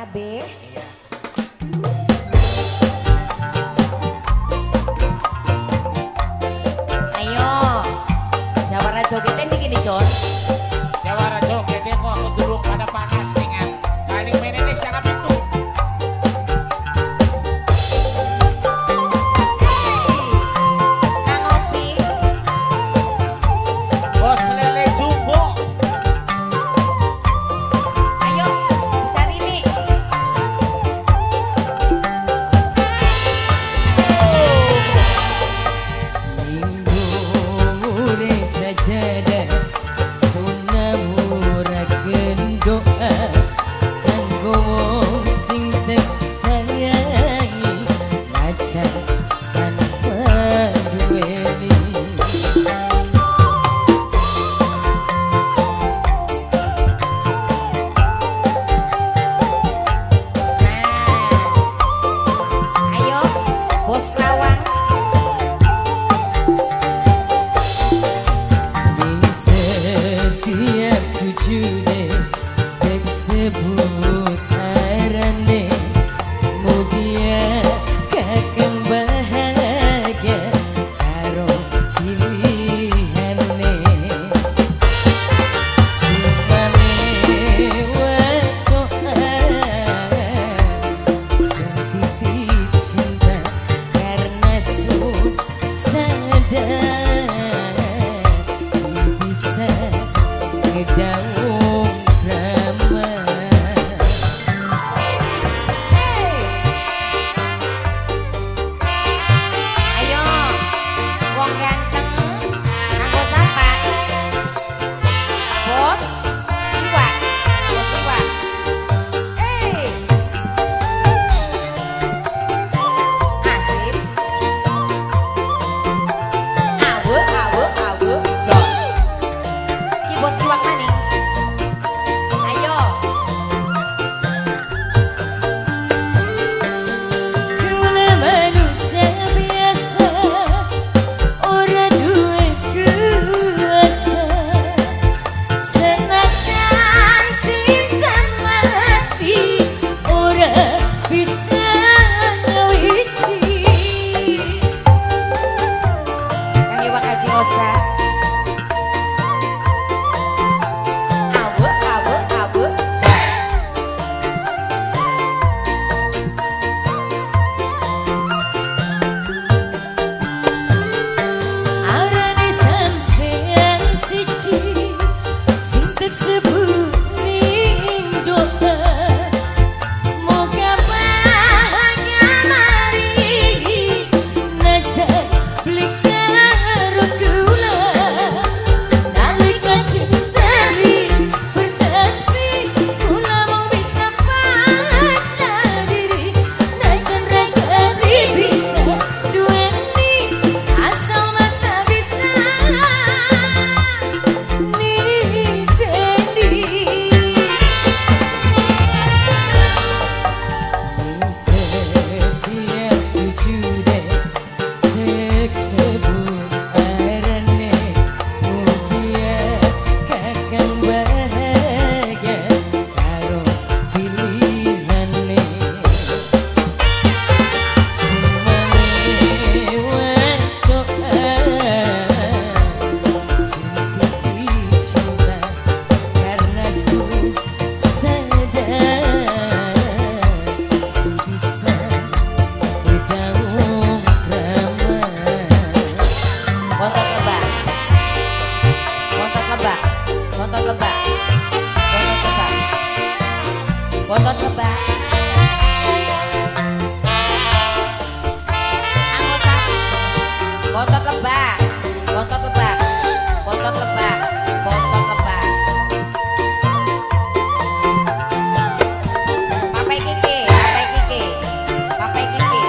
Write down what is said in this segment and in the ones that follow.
KB. Ayo, Jawara jogetnya nih gini John. Jawara jogetnya kok aku durung pada panas dengan paling menene siapa itu. Kang Opi. Bos lele jumbo. Ayo, cari nih. Minggu sajadah sunamura doa kanggo wong sing tek sayangi ngaca tanpa duweni. Nah, ayo, Bos Kerawang. Di setiap sujude tek sebut arane mugia kakang bahagia karo pilihane cuma lewat doa setitip cinta karena sadar bisa ngedaung drama. Ayo, wong ganteng, nganggo sapa? Bos Iwa, Bos Iwa. Asik. Awe, John. Ki Bos Iwa maning. Ayo. Kula manusia biasa ora duwe kuasa senajan cinta mati ora bisa ngawiti. Kang Iwa Kaji Osa. Awe, John. Arane sampean siji sing tek sebut ning doa moga bahagia mari najak beli karo kula nalika cinta wis bertasbih kula mau bisa pasrah diri najan ragari bisa duweni asal mata bisa niteni. Setiap sujude tek sebut arane mugia kakang bahagia karo pilihane cuma lewat doa setitip cinta karena sadar bisa berdaung drama. Bontot lebah. Bontot lebah. Bontot lebah. Bontot lebah. Bontot lebah. Anggota. Bontot lebah. Bontot lebah. Bontot lebah. Bontot lebah. Papai Kiki, Papai Kiki. Papai Kiki.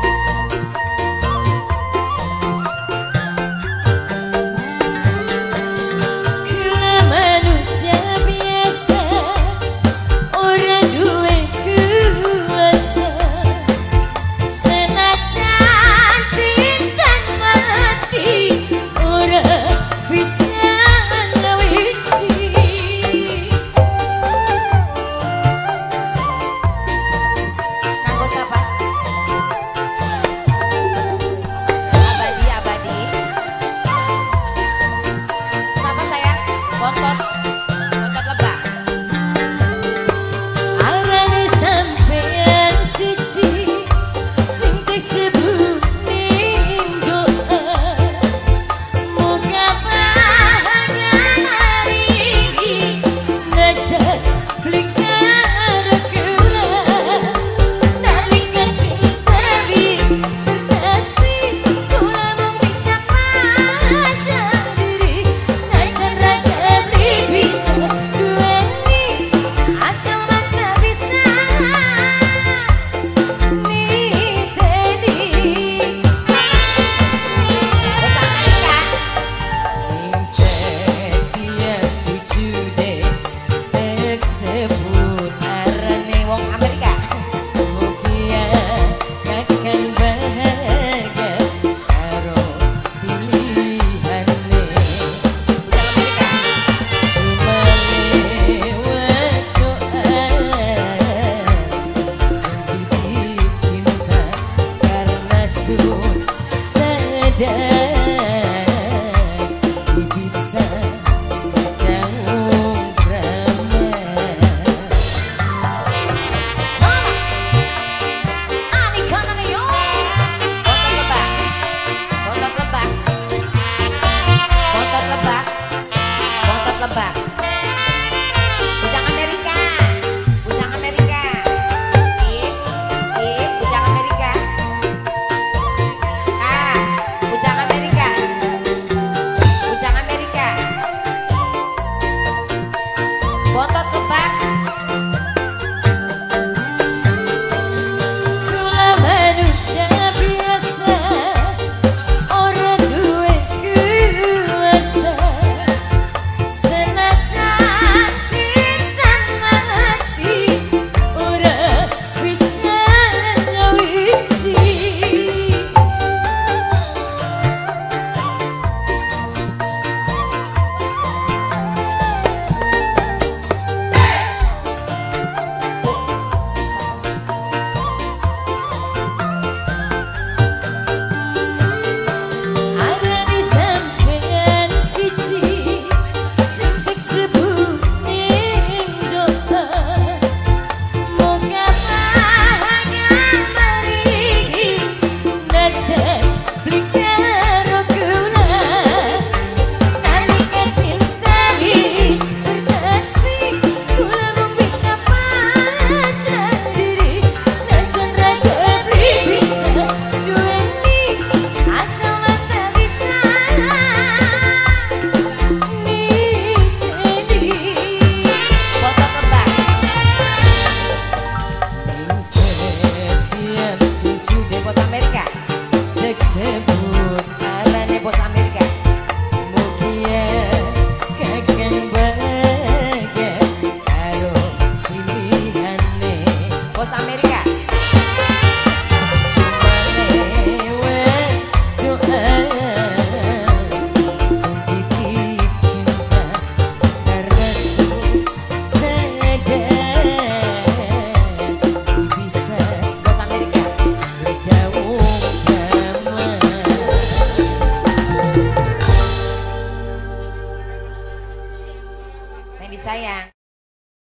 Kula manusia biasa ora duwe kuasa senajan cinta mati ora bisa Bontot lebak. Arane sampean siji sing disebut ning doa. Moga bahagia hari ini ngajak blikar kula. Nalika cinta bis bertasbih kula mung bisa pasrah diri. Ngajak raga bisa duweni asal mata bisa niteni. Bocah Amerika. Ing setiap sujude tersebut Arane wong Amerika. mugia kakang bahagia karo pilihane. Bocah Amerika. Sumalewat doa sendiri cinta karena sun sadar bisa daung drama. Ani kanan yo. Bontot lebak. Bontot lebak. Bontot lebak. Bujang Amerika. Bujang Amerika. Bujang Amerika. Bujang Amerika. Bujang Amerika. Bontot lebak. Kula manusia biasa ora duwe kuasa. Senajan cinta hati ora bisa ngawiti. Arane sampean siji sing disebut ning doa. Moga bahagia mari ngajak blikar kula. Nalika cinta bis bertasbih kula mung bisa pasrah diri. Ngajak raga bisa duweni asal mata bisa niteni. Bontot lebak. Ing setiap sujude Bos Amerika. tersebut Arane bos Amerika. mugia kakang bahagia karo pilihane. Bos Amerika. Cuma lewat doa sendiri cinta karena sun sadar bisa Bos Amerika. berdaung damai. Main disayang.